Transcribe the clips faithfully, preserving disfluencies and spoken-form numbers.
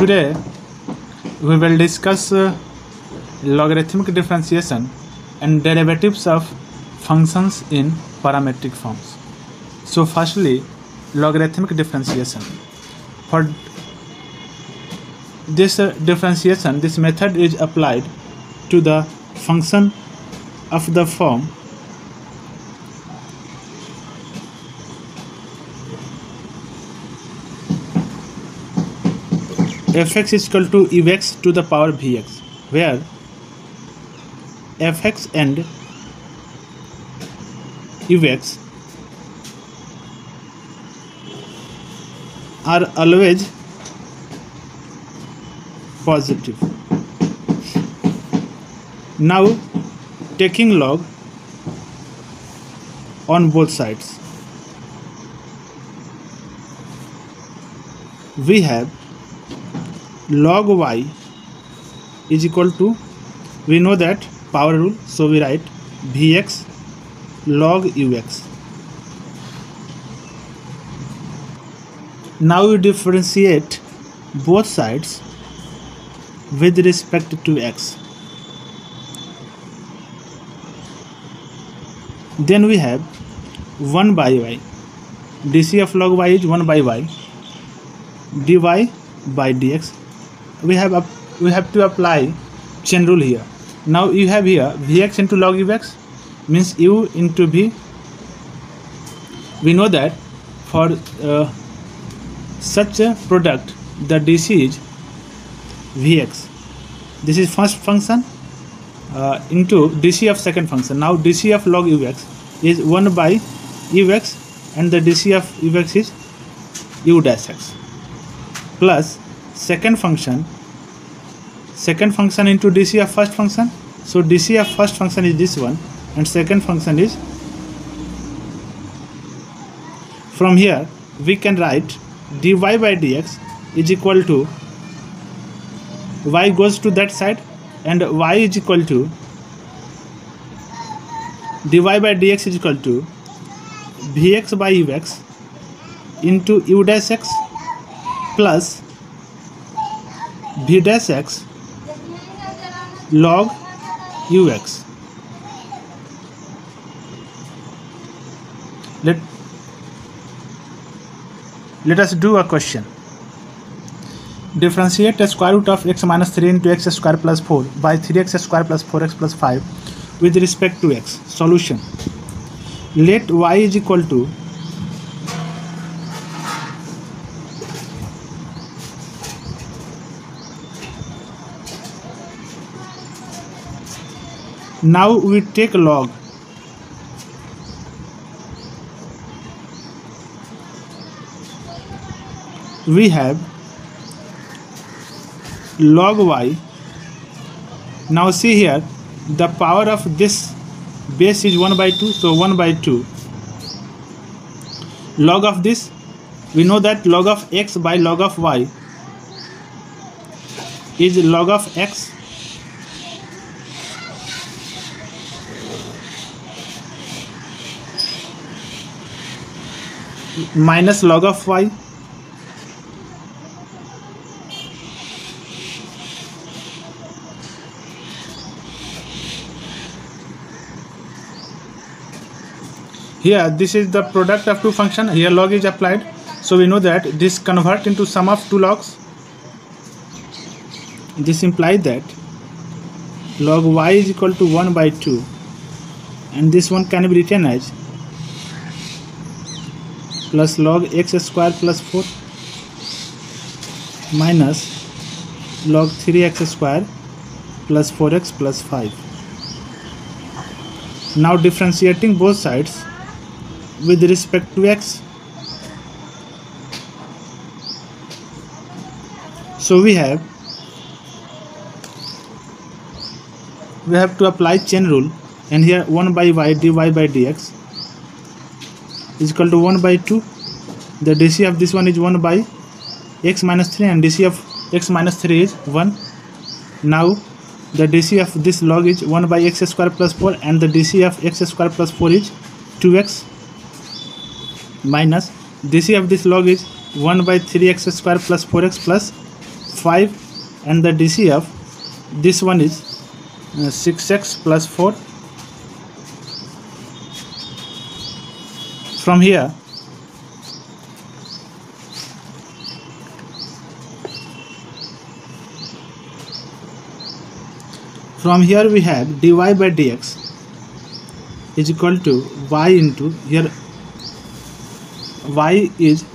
Today we will discuss uh, logarithmic differentiation and derivatives of functions in parametric forms. So firstly, logarithmic differentiation. For this uh, differentiation, this method is applied to the function of the form fx is equal to ux to the power vx, where fx and ux are always positive. Now taking log on both sides, we have log y is equal to, we know that power rule, so we write vx log ux. Now we differentiate both sides with respect to x. Then we have one by y. Dc of log y is one by y. Dy by dx. We have up, we have to apply chain rule here. Now you have here vx into log ux means u into v. We know that for uh, such a product the dc is vx. This is first function uh, into dc of second function. Now dc of log ux is one by ux and the dc of ux is u dash x plus second function second function into dc of first function. So dc of first function is this one and second function is, from here we can write dy by dx is equal to, y goes to that side and y is equal to, dy by dx is equal to vx by ux into u dash x plus v dash x log ux. Let, let us do a question. Differentiate the square root of x minus three into x square plus four by three x square plus four x plus five with respect to x. Solution. Let y is equal to now we take log. We have log y. Now see here, the power of this base is one by two, so one by two. Log of this, we know that log of x by log of y is log of x minus log of y here. This is the product of two functions. Here log is applied, so we know that this convert into sum of two logs. This implies that log y is equal to one by two, and this one can be written as plus log x square plus four minus log three x square plus four x plus five. Now differentiating both sides with respect to x. So we have we have to apply chain rule, and here one by y dy by dx is equal to one by two. The dc of this one is one by x minus three and dc of x minus three is one. Now the dc of this log is one by x square plus four and the dc of x square plus four is two x minus dc of this log is one by three x square plus four x plus five, and the D C F, this one is uh, six x plus four. From here from here we have dy by dx is equal to y into, here y is,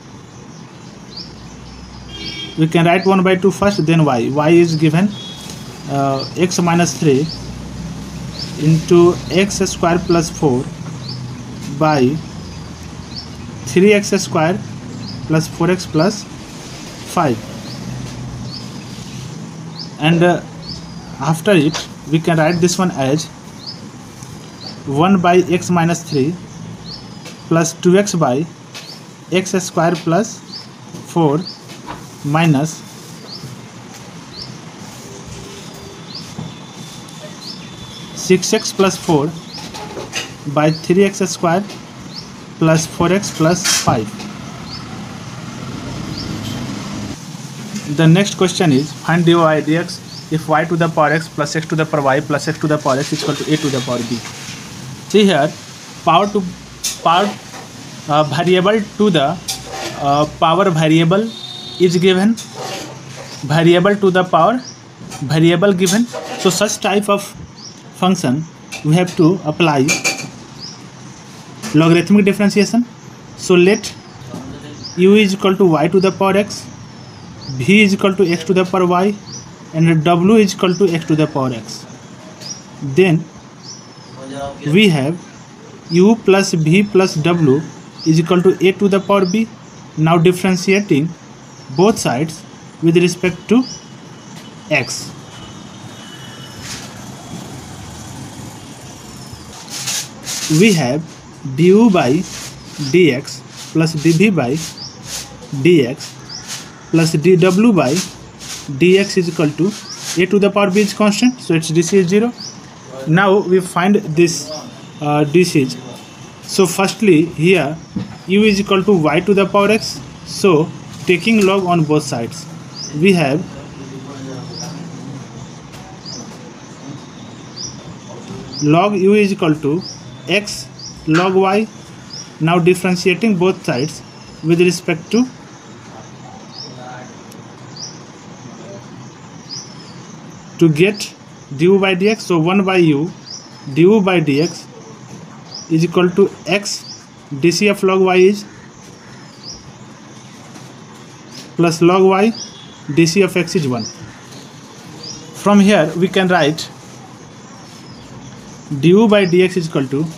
we can write one by two first, then y. Y is given uh, x minus three into x square plus four by three x square plus four x plus five, and uh, after it we can write this one as one by x minus three plus two x by x square plus four minus six x plus four by three x square plus four x plus five. The next question is find dy by dx if y to the power x plus x to the power y plus x to the power x is equal to a to the power b. See here, power to power uh, variable to the uh, power variable is given, variable to the power variable given. So such type of function we have to apply logarithmic differentiation. So let u is equal to y to the power x, v is equal to x to the power y, and w is equal to x to the power x. Then we have u plus v plus w is equal to a to the power b. Now differentiating both sides with respect to x. We have du by dx plus dv by dx plus dw by dx is equal to a to the power b is constant, so its dc is zero. Now we find this uh, dc. So firstly here u is equal to y to the power x, so taking log on both sides we have log u is equal to x log y. Now differentiating both sides with respect to to get du by dx. So one by u du by dx is equal to x dcf log y is plus log y dc of x is one. From here we can write du by dx is equal to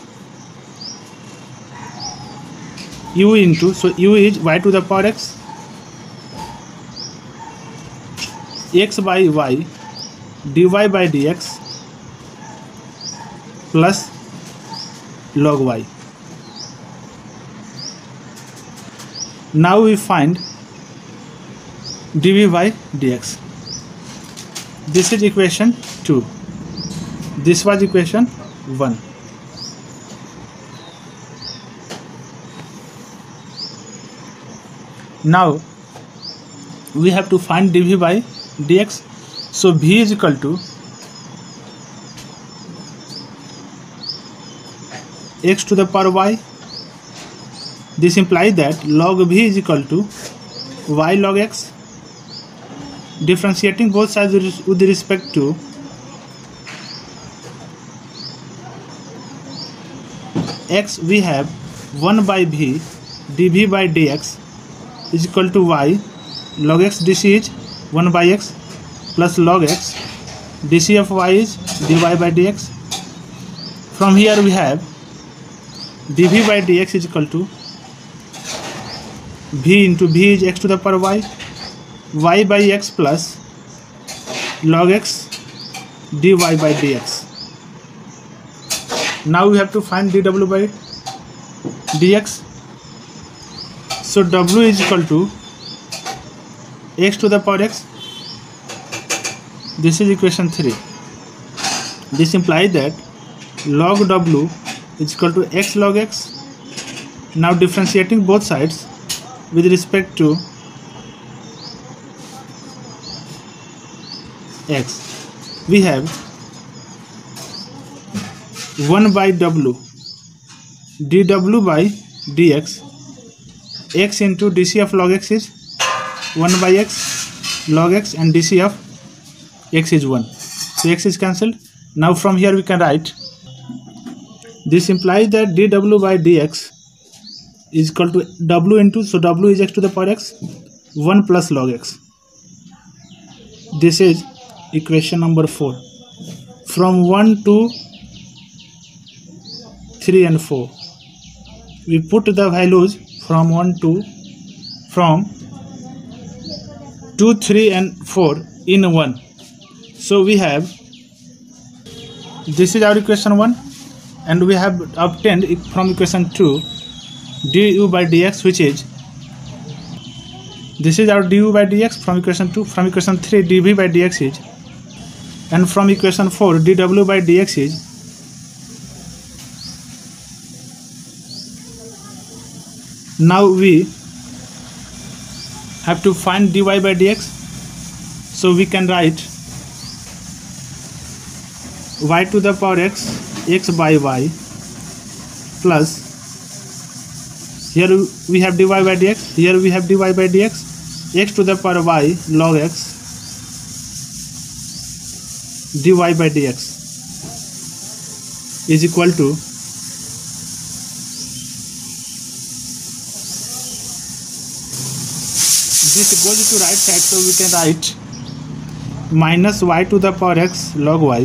u into, so u is y to the power x, x by y dy by dx plus log y. Now we find dv by dx. This is equation two. This was equation one. Now we have to find dv by dx. So v is equal to x to the power y. This implies that log v is equal to y log x. Differentiating both sides with respect to x, we have one by v dv by dx is equal to y log x dc is one by x plus log x dc of y is dy by dx. From here we have dv by dx is equal to v into v is x to the power y, y by x plus log x dy by dx. Now we have to find dw by dx. So w is equal to x to the power x. This is equation three. This implies that log w is equal to x log x. Now differentiating both sides with respect to x. We have one by w, dw by dx. X into dc of log x is one by x log x, and dc of x is one. So x is cancelled. Now from here we can write, this implies that dw by dx is equal to w into, so w is x to the power x, one plus log x. This is equation number four. From one to three and four, we put the values from one to from two, three and four in one. So we have, this is our equation one, and we have obtained from equation two du by dx, which is, this is our du by dx from equation two. From equation three, dv by dx is, and from equation four, dw by dx is now we have to find dy by dx. So we can write y to the power x, x by y, plus, here we have dy by dx, here we have dy by dx, x to the power y log x dy by dx is equal to this goes to right side, so we can write minus y to the power x log y.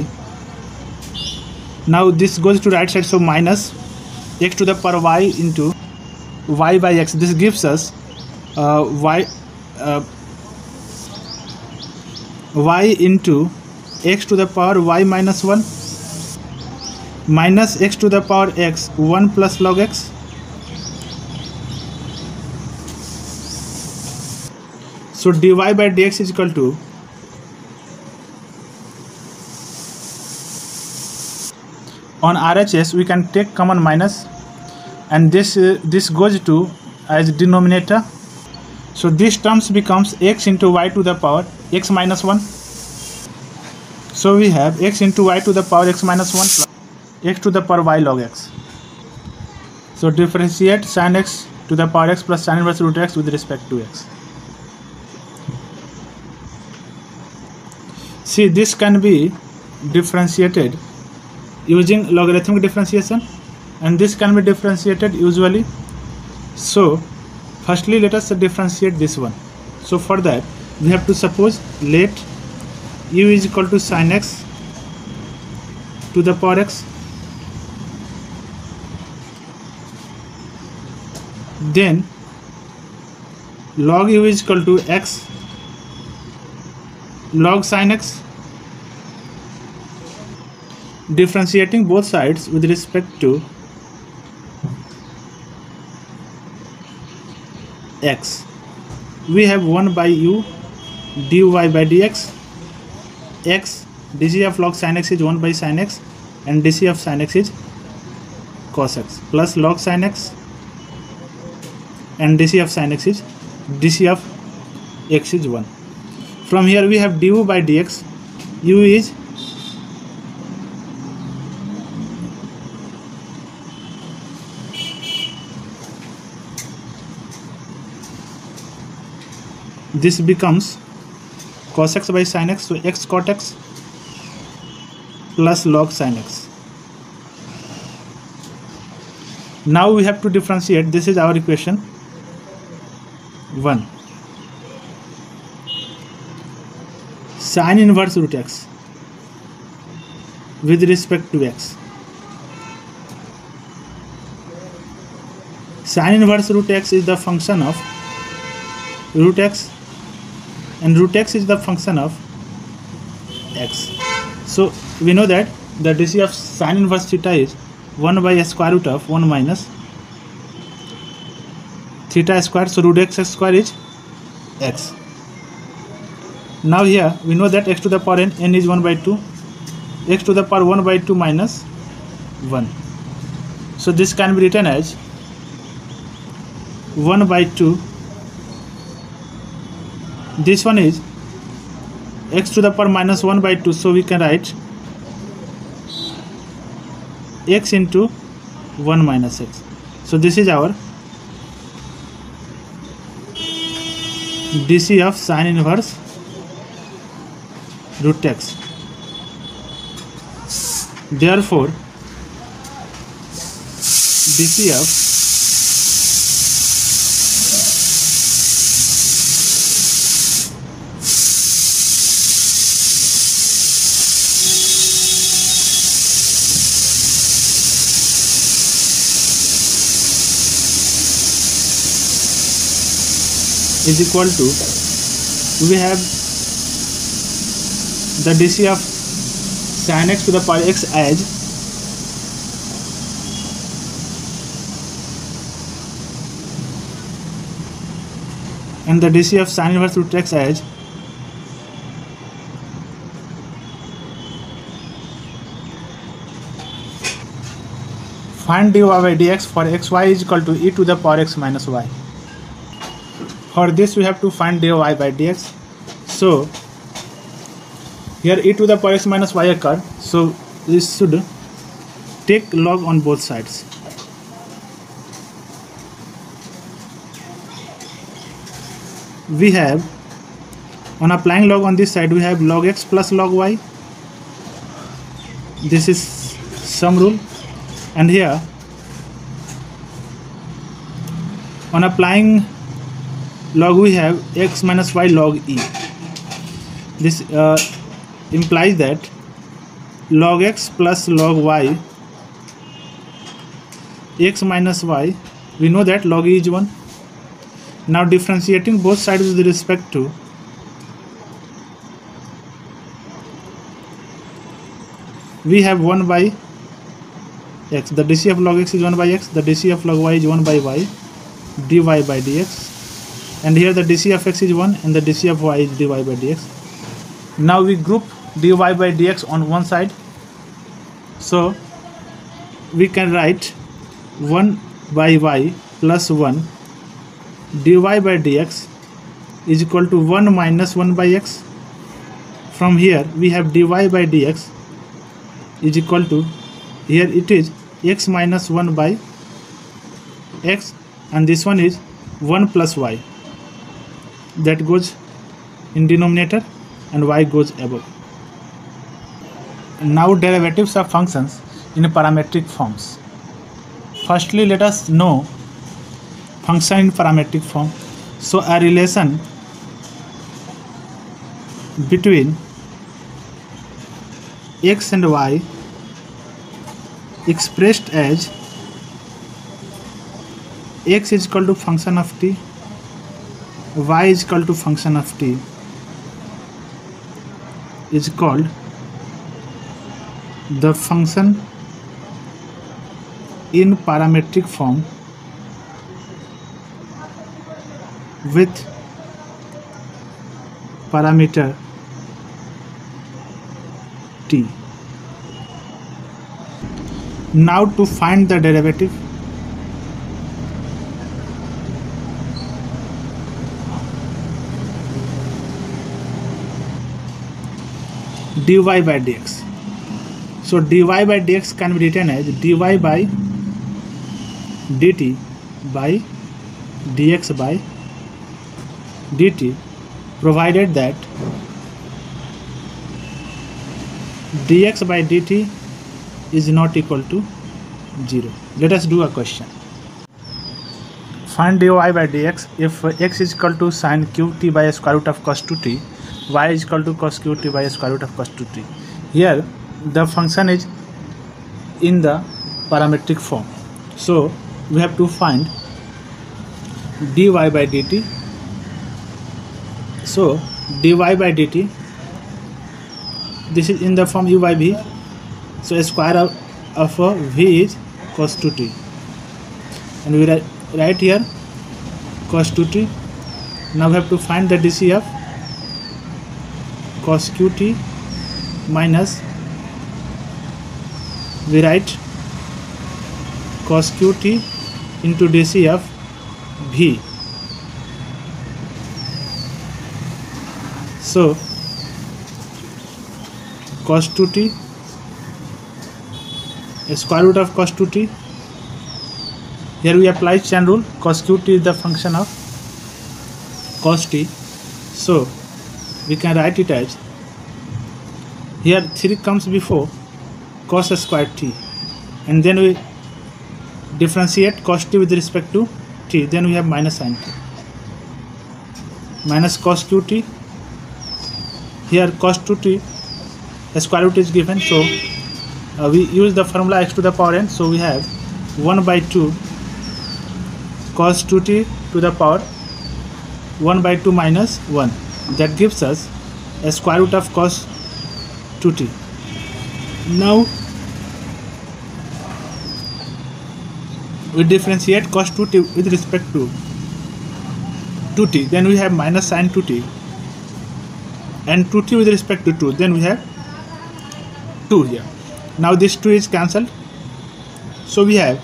Now this goes to right side, so minus x to the power y into y by x. This gives us uh, y uh, y into x to the power y minus one minus x to the power x one plus log x. So dy by dx is equal to on R H S we can take common minus, and this uh, this goes to as denominator. So this terms becomes x into y to the power x minus one. So we have x into y to the power x minus one plus x to the power y log x. So differentiate sin x to the power x plus sin inverse root x with respect to x. See, this can be differentiated using logarithmic differentiation, and this can be differentiated usually. So firstly let us differentiate this one. So for that we have to suppose let u is equal to sin x to the power x, then log u is equal to x log sin x, differentiating both sides with respect to x. We have one by u dy by dx, x dc of log sin x is one by sin x, and dc of sin x is cos x, plus log sin x, and dc of sin x is dc of x is one. From here we have du by dx, u is this becomes cos x by sin x, so x cot x plus log sin x. Now we have to differentiate, this is our equation one, sin inverse root x with respect to x. Sin inverse root x is the function of root x, and root x is the function of x. So we know that the dc of sin inverse theta is one by square root of one minus theta square, so root x square is x. Now here we know that x to the power n, n is one by two, x to the power one by two minus one. So this can be written as one by two, this one is x to the power minus one by two, so we can write x into one minus x. So this is our D C of sine inverse root x. Therefore D C of is equal to, we have the D C of sin x to the power x as and the D C of sin inverse root x as find dy by dx for xy is equal to e to the power x minus y. For this we have to find dy by dx. So here e to the power x minus y occurred, so this should take log on both sides. We have, on applying log on this side, we have log x plus log y. This is sum rule. And here on applying log we have x minus y log e. This uh, implies that log x plus log y, x minus y, we know that log e is one. Now differentiating both sides with respect to we have one by x. The D C of log x is one by x, the D C of log y is one by y, dy by dx. And here the D C of x is one and the D C of y is dy by dx. Now we group dy by dx on one side. So we can write one by y plus one dy by dx is equal to one minus one by x. From here we have dy by dx is equal to, here it is x minus one by x and this one is one plus y. That goes in denominator and y goes above. Now derivatives of functions in parametric forms. Firstly, let us know function in parametric form. So a relation between x and y expressed as x is equal to function of t, y is equal to function of t is called the function in parametric form with parameter t. Now to find the derivative, dy by dx. So dy by dx can be written as dy by dt by dx by dt, provided that dx by dt is not equal to zero. Let us do a question. Find dy by dx if x is equal to sin qt by square root of cos two t, y is equal to cos qt by square root of cos two t. Here the function is in the parametric form, so we have to find dy by dt. So dy by dt, this is in the form u by v, so square of, of uh, v is cos two t, and we write, write here cos two t. Now we have to find the dc of cos qt minus, we write cos qt into dc of v. So cos two t, square root of cos two t. Here we apply chain rule. Cos qt is the function of cos t, so we can write it as, here three comes before cos square t, and then we differentiate cos t with respect to t, then we have minus sin t minus cos qt. Here cos two t square root is given, so uh, we use the formula x to the power n, so we have one by two cos two t to the power one by two minus one, that gives us a square root of cos two t. Now we differentiate cos two t with respect to two t, then we have minus sin two t, and two t with respect to two, then we have two here. Now this two is cancelled, so we have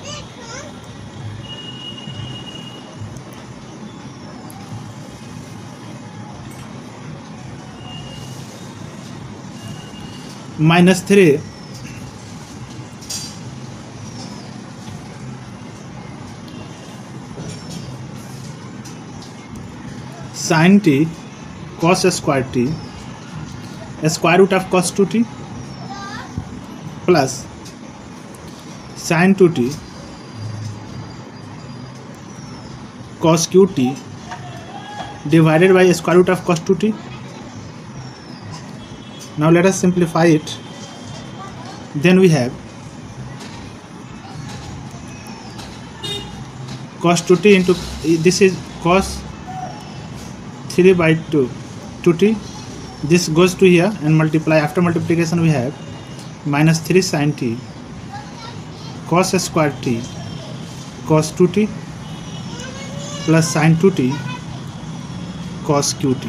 minus three sin t cos square t square root of cos two t plus sin two t cos qt divided by square root of cos two t. Now let us simplify it. Then we have cos two t into, this is cos three by two two t, this goes to here and multiply. After multiplication we have minus three sin t cos square t cos two t plus sin two t cos qt.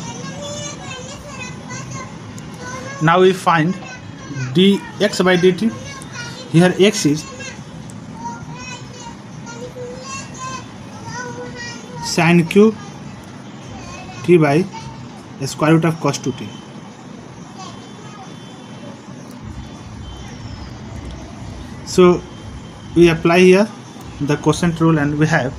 Now we find dx by dt. Here x is sin q t by square root of cos two t. So we apply here the quotient rule, and we have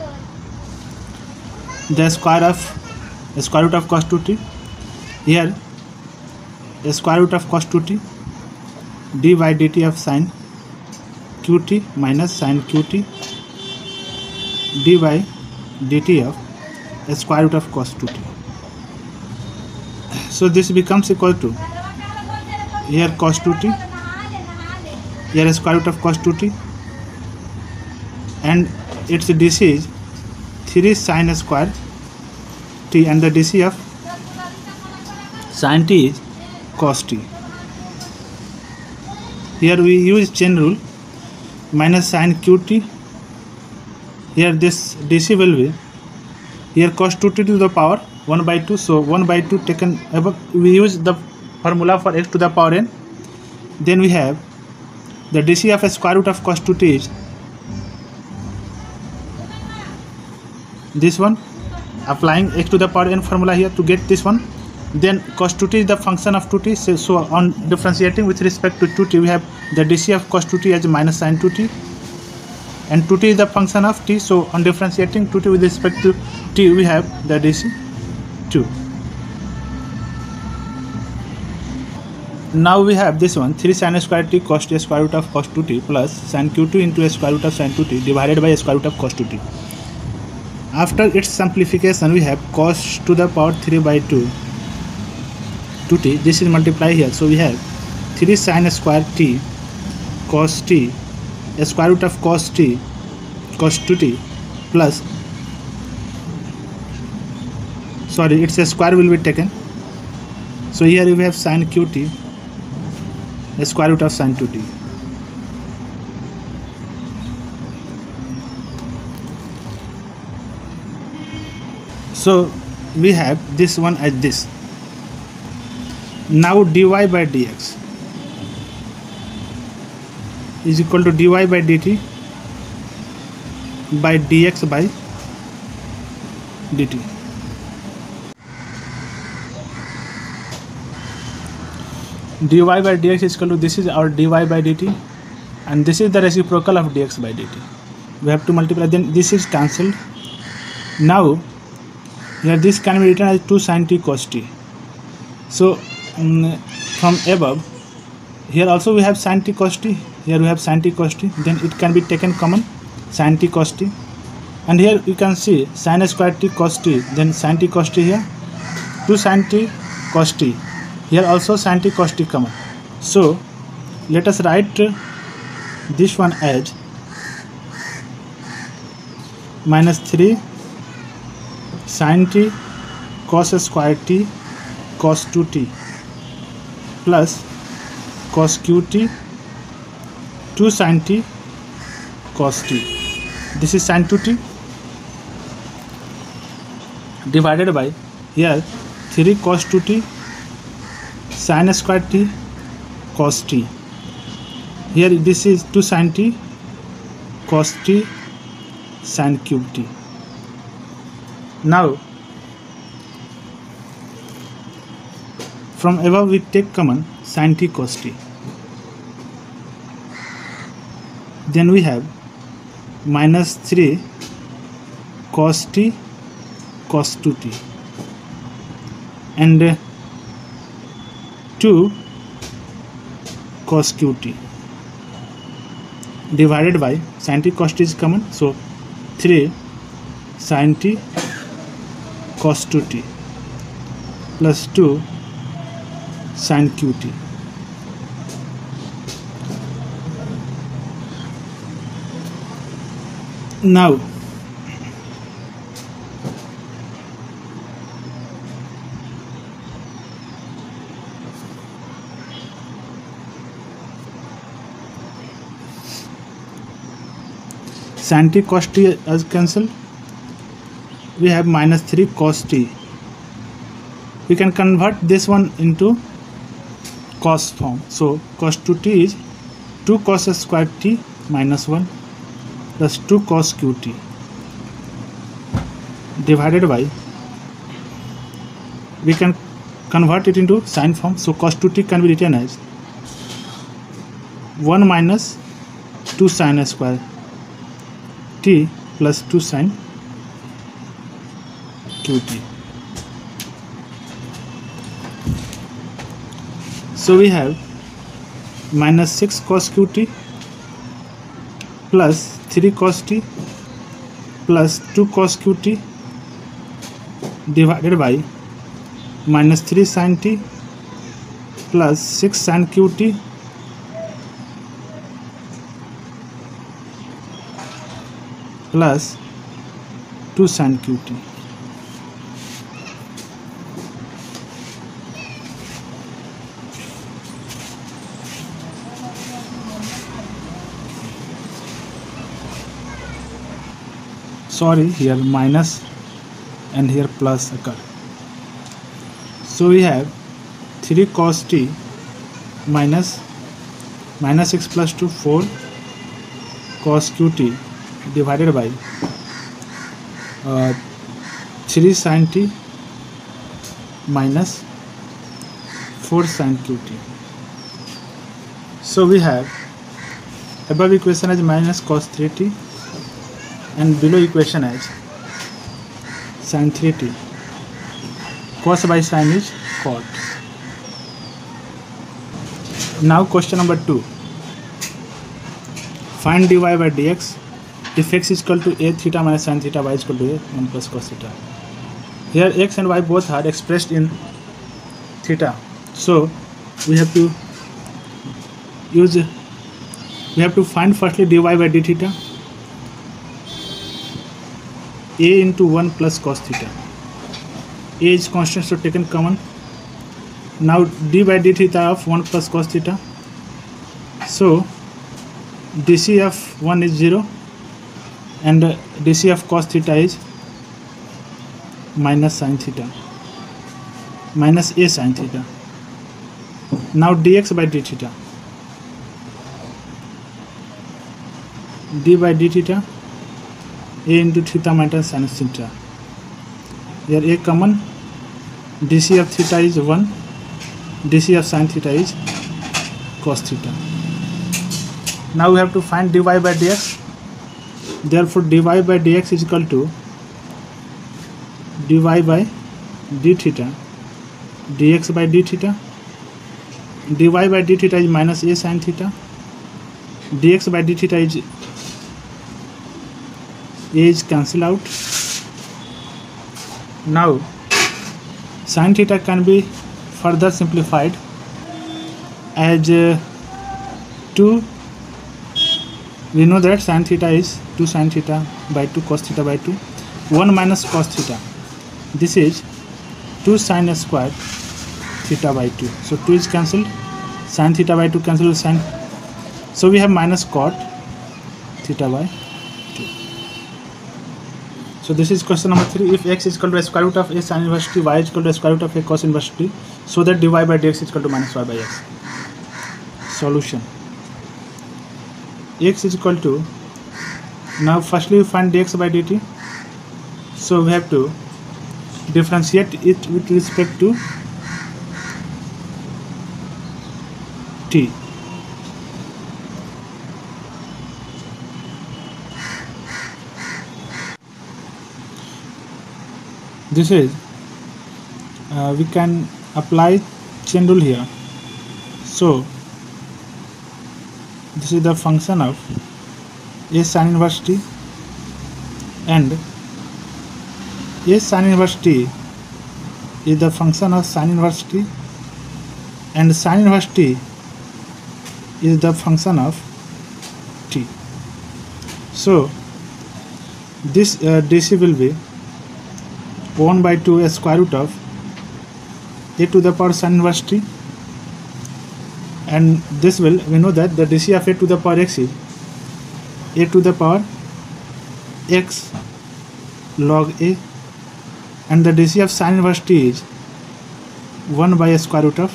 the square of square root of cos two t. Here square root of cos two t d by dt of sin qt minus sin qt d by dt of square root of cos two t. So this becomes equal to, here cos two t, here square root of cos two t, and its D C is three sin square t, and the D C of sin t is cos t. Here we use chain rule, minus sin qt. Here this D C will be, here cos two t to the power one by two, so one by two taken above. We use the formula for x to the power n. Then we have the D C of a square root of cos two t is this one, applying x to the power n formula here to get this one. Then cos two t is the function of two t, so, so on differentiating with respect to two t, we have the D C of cos two t as minus sin two t, and two t is the function of t, so on differentiating two t with respect to t, we have the D C two. Now we have this one, three sin square t cos t square root of cos two t plus sin q two into a square root of sin two t divided by a square root of cos two t. After its simplification, we have cos to the power three by two two t, this is multiplied here, so we have three sin square t cos t a square root of cos t cos two t plus, sorry, its a square will be taken, so here we have sin qt a square root of sin two t. So we have this one as this. Now dy by dx is equal to dy by dt by dx by dt. dy by dx is equal to, this is our dy by dt, and this is the reciprocal of dx by dt. We have to multiply, then this is cancelled. Now here this can be written as two sin t cos t. So um, from above, here also we have sin t cos t, here we have sin t cos t, then it can be taken common, sin t cos t, and here you can see sin square t cos t, then sin t cos t here, two sin t cos t, here also sin t cos t common. So let us write this one as minus three sin t cos square t cos two t plus cos qt two sin t cos t. This is sin two t divided by here three cos two t sin square t cos t. Here this is two sin t cos t sin cube t. Now from above we take common sin t cos t. Then we have minus three cos t cos two t and two cos qt divided by sin t cos t is common, so three sin t cos two t plus two sin qt. Now sin t cos t as cancelled, we have minus three cos t. We can convert this one into cos form, so cos two t is two cos square t minus one plus two cos qt divided by, we can convert it into sin form, so cos two t can be written as one minus two sin square t plus two sin qt. So we have minus six cos qt plus three cos t plus two cos qt divided by minus three sin t plus six sin qt plus two sin qt. Sorry, here minus and here plus occur. So we have three cos t minus minus six plus two, four cos qt divided by uh, three sin t minus four sin qt. So we have above equation as minus cos three t and below equation as sin three t. Cos by sin is cot. Now question number two. Find dy by dx if x is equal to a theta minus sin theta, y is equal to a one plus cos theta. Here x and y both are expressed in theta, so we have to use we have to find firstly dy by d theta, a into one plus cos theta. A is constant, so taken common. Now d by d theta of one plus cos theta, so dc of one is zero and dc of cos theta is minus sin theta minus a sin theta. Now dx by d theta, d by d theta, a into theta minus sin theta. Here a common, dc of theta is one, dc of sin theta is cos theta. Now we have to find dy by dx. Therefore dy by dx is equal to dy by d theta dx by d theta. Dy by d theta is minus a sin theta. Dx by d theta is a is cancel out. Now sin theta can be further simplified as uh, two. We know that sin theta is two sin theta by two cos theta by two. one minus cos theta. This is two sin square theta by two. So two is cancelled. Sin theta by two cancelled with sin. So we have minus cot theta by two. So this is question number three. If x is equal to square root of a sin inverse t, y is equal to square root of a cos inverse t, so that dy by dx is equal to minus y by x. Solution. X is equal to, now firstly we find dx by dt. So we have to differentiate it with respect to t. This is uh, we can apply chain rule here. So this is the function of a sin inverse t, and a sin inverse t is the function of sin inverse t, and sin inverse t is the function of t. So this uh, dc will be one by two a square root of a to the power sin inverse t, and this will, we know that the dc of a to the power x is a to the power x log a, and the dc of sin inverse t is one by a square root of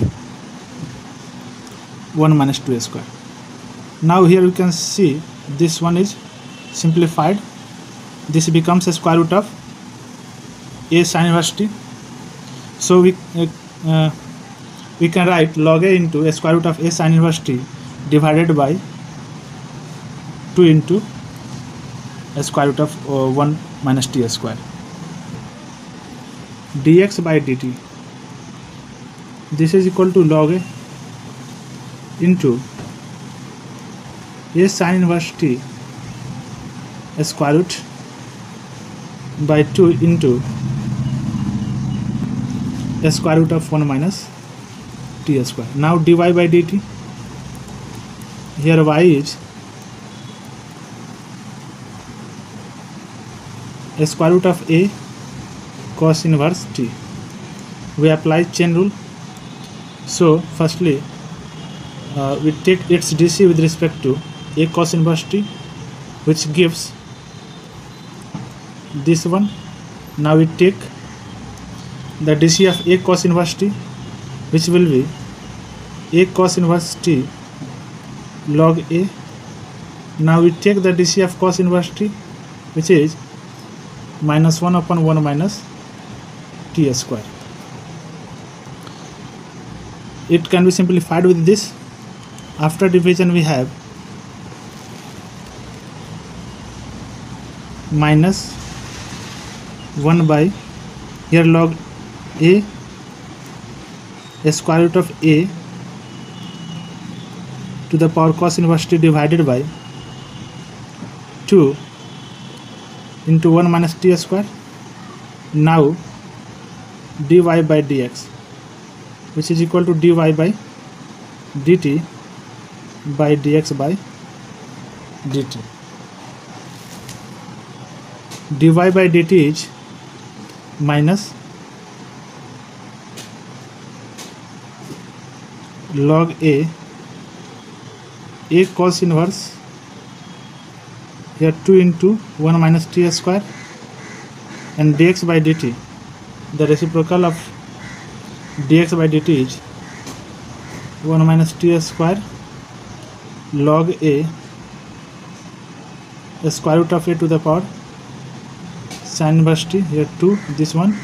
one minus two a square. Now here we can see this one is simplified. This becomes a square root of a sin inverse t. So we uh, uh, we can write log a into a square root of a sin inverse t divided by two into a square root of uh, one minus t square. Dx by dt, this is equal to log a into a sin inverse t a square root by two into a square root of one minus t square. Now dy by dt, here y is a square root of a cos inverse t. We apply chain rule. So firstly uh, we take its dc with respect to a cos inverse t, which gives this one. Now we take the dc of a cos inverse t, which will be a cos inverse t log a. Now we take the dc of cos inverse t, which is minus one upon one minus t square. It can be simplified with this. After division we have minus one by, here log a, a square root of a to the power cos inverse t divided by two into one minus t square. Now dy by dx, which is equal to dy by dt by dx by dt. Dy by dt is minus log a, a cos inverse, here two into one minus t square, and dx by dt, the reciprocal of dx by dt is one minus t square log a, a square root of a to the power sin inverse t, here two, this one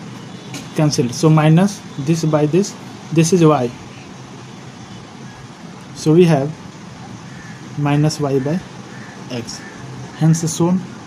cancelled. So minus this by this, this is y. So we have minus y by x, hence shown.